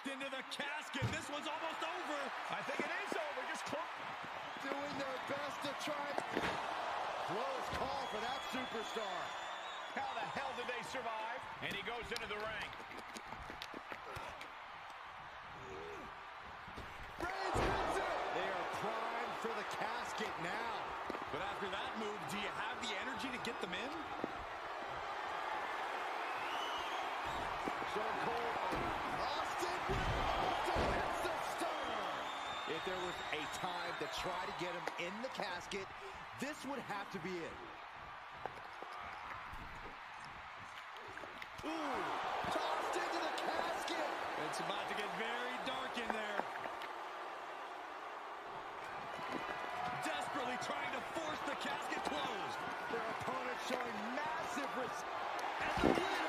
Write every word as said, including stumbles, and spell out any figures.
Locked into the casket. This one's almost over. I think it is over. Just close. Doing their best to try. Close call for that superstar. How the hell did they survive? And he goes into the ring. Reigns wins it. They are primed for the casket now. But after that move, do you have the energy to get them in? Stone Cold. Austin with Austin hits the stunner. If there was a time to try to get him in the casket, this would have to be it. Ooh, tossed into the casket. It's about to get very dark in there. Desperately trying to force the casket closed. Their opponent showing massive risk. And the